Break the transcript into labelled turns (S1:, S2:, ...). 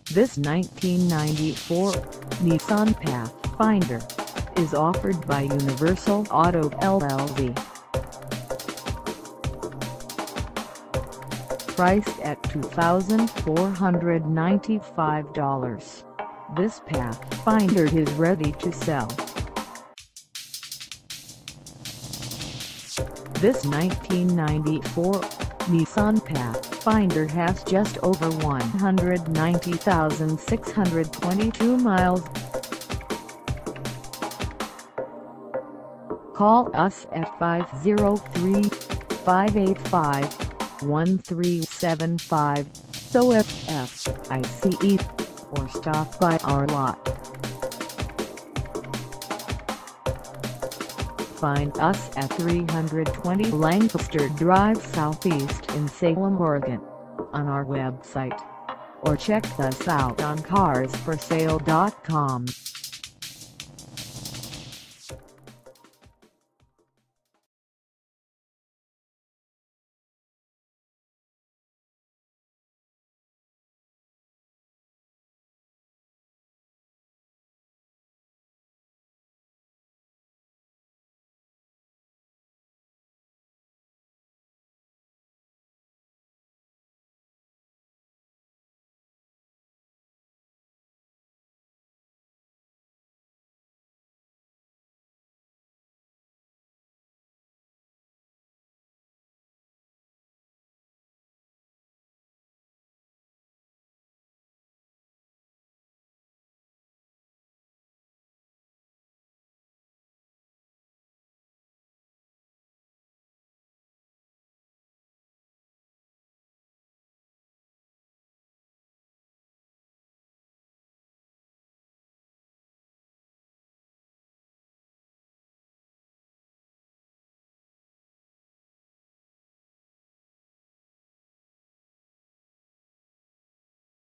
S1: This 1994 Nissan Pathfinder is offered by Universal Auto LLC. Priced at $2,495, this Pathfinder is ready to sell. This 1994 Nissan Pathfinder has just over 190,622 miles. Call us at 503-585-1375, DOHC, or stop by our lot. Find us at 320 Lancaster Drive Southeast in Salem, Oregon, on our website, or check us out on carsforsale.com.